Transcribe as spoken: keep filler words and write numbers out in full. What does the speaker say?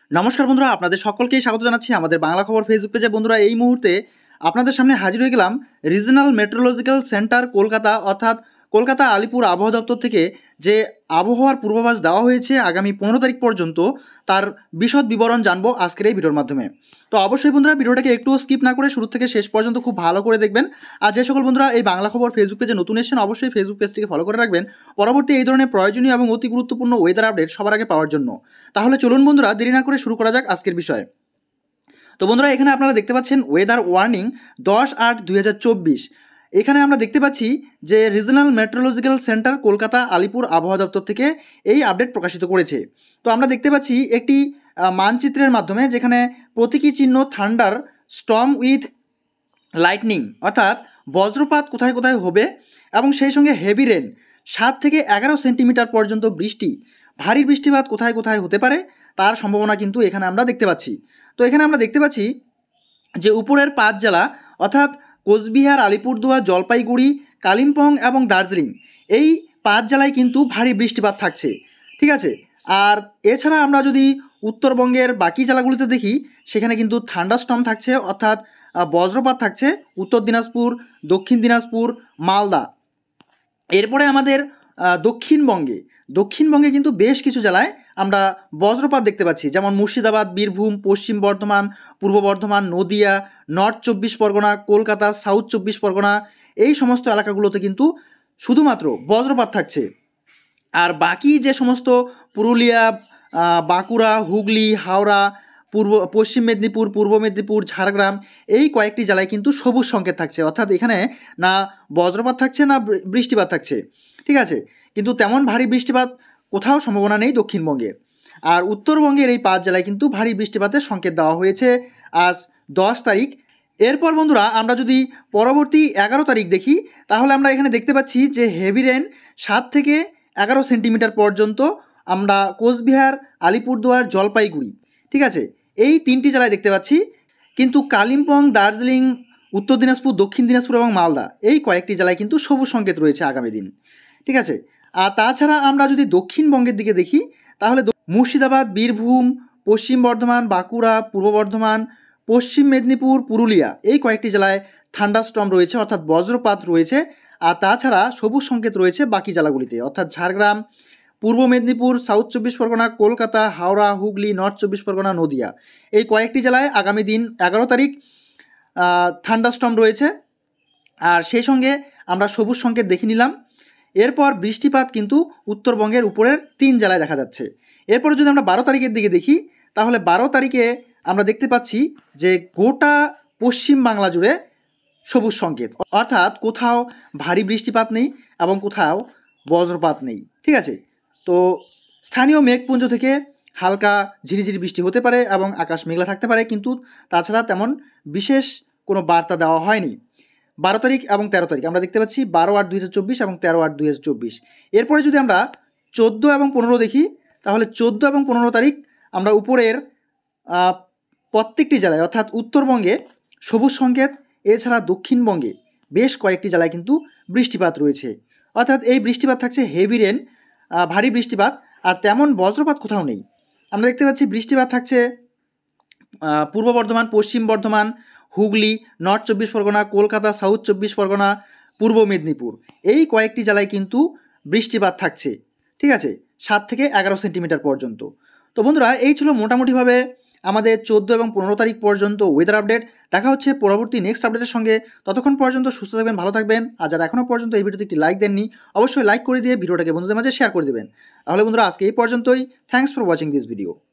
নমস্কার বন্ধুরা, আপনাদের সকলকেই স্বাগত জানাচ্ছি আমাদের বাংলা খবর ফেসবুক পেজে। বন্ধুরা, এই মুহূর্তে আপনাদের সামনে হাজির হয়ে গেলাম রিজনাল মেট্রোলজিক্যাল সেন্টার কলকাতা অর্থাৎ কলকাতা আলিপুর আবহাওয়া দপ্তর থেকে যে আবহাওয়ার পূর্বাভাস দেওয়া হয়েছে আগামী পনেরো তারিখ পর্যন্ত, তার বিশদ বিবরণ জানবো আজকের এই ভিডিওর মাধ্যমে। তো অবশ্যই বন্ধুরা, ভিডিওটাকে একটু স্কিপ না করে শুরু থেকে শেষ পর্যন্ত খুব ভালো করে দেখবেন। আর যে সকল বন্ধুরা এই বাংলা খবর ফেসবুক পেজে নতুন এসেছেন, অবশ্যই ফেসবুক পেজটিকে ফলো করে রাখবেন পরবর্তী এই ধরনের প্রয়োজনীয় এবং অতি গুরুত্বপূর্ণ ওয়েদার আপডেট সবার আগে পাওয়ার জন্য। তাহলে চলুন বন্ধুরা, দেরি না করে শুরু করা যাক আজকের বিষয়। তো বন্ধুরা, এখানে আপনারা দেখতে পাচ্ছেন ওয়েদার ওয়ার্নিং দশ আট দুই হাজার চব্বিশ। এখানে আমরা দেখতে পাচ্ছি যে regional meteorological centre Kolkata Alipore আবহাওয়া দপ্তর থেকে এই আপডেট প্রকাশিত করেছে। তো আমরা দেখতে পাচ্ছি একটি মানচিত্রের মাধ্যমে যেখানে প্রতীকী চিহ্ন থান্ডার স্টর্ম উইথ লাইটনিং অর্থাৎ বজ্রপাত কোথায় কোথায় হবে এবং সেই সঙ্গে হেভি রেন সাত থেকে এগারো সেন্টিমিটার পর্যন্ত বৃষ্টি, ভারী বৃষ্টিপাত কোথায় কোথায় হতে পারে তার সম্ভাবনা কিন্তু এখানে আমরা দেখতে পাচ্ছি। তো এখানে আমরা দেখতে পাচ্ছি যে উপরের পাঁচ জেলা অর্থাৎ কোচবিহার, আলিপুরদুয়ার, জলপাইগুড়ি, কালিম্পং এবং দার্জিলিং, এই পাঁচ জেলায় কিন্তু ভারী বৃষ্টিপাত থাকছে, ঠিক আছে। আর এছাড়া আমরা যদি উত্তরবঙ্গের বাকি জেলাগুলিতে দেখি, সেখানে কিন্তু থান্ডারস্টর্ম থাকছে অর্থাৎ বজ্রপাত থাকছে উত্তর দিনাজপুর, দক্ষিণ দিনাজপুর, মালদা। এরপরে আমাদের দক্ষিণবঙ্গে দক্ষিণবঙ্গে কিন্তু বেশ কিছু জেলায় আমরা বজ্রপাত দেখতে পাচ্ছি, যেমন মুর্শিদাবাদ, বীরভূম, পশ্চিম বর্ধমান, পূর্ব বর্ধমান, নদিয়া, নর্থ চব্বিশ পরগনা, কলকাতা, সাউথ চব্বিশ পরগনা, এই সমস্ত এলাকাগুলোতে কিন্তু শুধুমাত্র বজ্রপাত থাকছে। আর বাকি যে সমস্ত পুরুলিয়া, বাঁকুড়া, হুগলি, হাওড়া, পূর্ব পশ্চিম মেদিনীপুর, পূর্ব মেদিনীপুর, ঝাড়গ্রাম, এই কয়েকটি জেলায় কিন্তু সবুজ সংকেত থাকছে, অর্থাৎ এখানে না বজ্রপাত থাকছে না বৃষ্টিপাত থাকছে, ঠিক আছে। কিন্তু তেমন ভারী বৃষ্টিপাত কোথাও সম্ভাবনা নেই দক্ষিণবঙ্গে। আর উত্তরবঙ্গের এই পাঁচ জেলায় কিন্তু ভারী বৃষ্টিপাতের সংকেত দেওয়া হয়েছে আজ দশ তারিখ। এরপর বন্ধুরা, আমরা যদি পরবর্তী এগারো তারিখ দেখি, তাহলে আমরা এখানে দেখতে পাচ্ছি যে হেভি রেন সাত থেকে এগারো সেন্টিমিটার পর্যন্ত আমরা কোচবিহার, আলিপুরদুয়ার, জলপাইগুড়ি, ঠিক আছে, এই তিনটি জেলায় দেখতে পাচ্ছি। কিন্তু কালিম্পং, দার্জিলিং, উত্তর দিনাজপুর, দক্ষিণ দিনাজপুর এবং মালদা, এই কয়েকটি জেলায় কিন্তু সবুজ সংকেত রয়েছে আগামী দিন, ঠিক আছে। আর তাছাড়া আমরা যদি দক্ষিণবঙ্গের দিকে দেখি, তাহলে মুর্শিদাবাদ, বীরভূম, পশ্চিম বর্ধমান, বাঁকুড়া, পূর্ব বর্ধমান, পশ্চিম মেদিনীপুর, পুরুলিয়া, এই কয়েকটি জেলায় থান্ডারস্টর্ম রয়েছে অর্থাৎ বজ্রপাত রয়েছে। আর তাছাড়া সবুজ সংকেত রয়েছে বাকি জেলাগুলিতে অর্থাৎ ঝাড়গ্রাম, পূর্ব মেদিনীপুর, সাউথ চব্বিশ পরগনা, কলকাতা, হাওড়া, হুগলি, নর্থ চব্বিশ পরগনা, নদিয়া, এই কয়েকটি জেলায় আগামী দিন এগারো তারিখ থান্ডারস্টর্ম রয়েছে। আর সেই সঙ্গে আমরা সবুজ সংকেত দেখে নিলাম। এরপর বৃষ্টিপাত কিন্তু উত্তরবঙ্গের উপরের তিন জেলায় দেখা যাচ্ছে। এরপরে যদি আমরা বারো তারিখের দিকে দেখি, তাহলে বারো তারিখে আমরা দেখতে পাচ্ছি যে গোটা পশ্চিম বাংলা জুড়ে সবুজ সংকেত, অর্থাৎ কোথাও ভারী বৃষ্টিপাত নেই এবং কোথাও বজ্রপাত নেই, ঠিক আছে। তো স্থানীয় মেঘপুঞ্জ থেকে হালকা ঝিরিঝিরি বৃষ্টি হতে পারে এবং আকাশ মেঘলা থাকতে পারে, কিন্তু তাছাড়া তেমন বিশেষ কোনো বার্তা দেওয়া হয়নি। বারো তারিখ এবং তেরো তারিখ আমরা দেখতে পাচ্ছি বারো আট দুই হাজার চব্বিশ এবং তেরো আট দুই হাজার চব্বিশ। এরপরে যদি আমরা চোদ্দো এবং পনেরো দেখি, তাহলে চোদ্দো এবং পনেরো তারিখ আমরা উপরের প্রত্যেকটি জেলায় অর্থাৎ উত্তরবঙ্গে সবুজ সংকেত, এছাড়া দক্ষিণবঙ্গে বেশ কয়েকটি জেলায় কিন্তু বৃষ্টিপাত রয়েছে, অর্থাৎ এই বৃষ্টিপাত থাকছে হেভি রেন, ভারী বৃষ্টিপাত, আর তেমন বজ্রপাত কোথাও নেই। আমরা দেখতে পাচ্ছি বৃষ্টিপাত থাকছে পূর্ব বর্ধমান, পশ্চিম বর্ধমান, হুগলি, নর্থ চব্বিশ পরগনা, কলকাতা, সাউথ চব্বিশ পরগনা, পূর্ব মেদিনীপুর, এই কয়েকটি জেলায় কিন্তু বৃষ্টিপাত থাকছে, ঠিক আছে, সাত থেকে এগারো সেন্টিমিটার পর্যন্ত। তো বন্ধুরা, এই ছিল মোটামুটিভাবে আমাদের চোদ্দো এবং পনেরো তারিখ পর্যন্ত ওয়েদার আপডেট। দেখা হচ্ছে পরবর্তী নেক্সট আপডেটের সঙ্গে। ততক্ষণ পর্যন্ত সুস্থ থাকবেন, ভালো থাকবেন। আর যারা এখনও পর্যন্ত এই ভিডিওতে একটি লাইক দেননি, অবশ্যই লাইক করে দিয়ে ভিডিওটাকে বন্ধুদের মাঝে শেয়ার করে দেবেন। তাহলে বন্ধুরা, আজকে এই পর্যন্তই। Thanks for watching this video.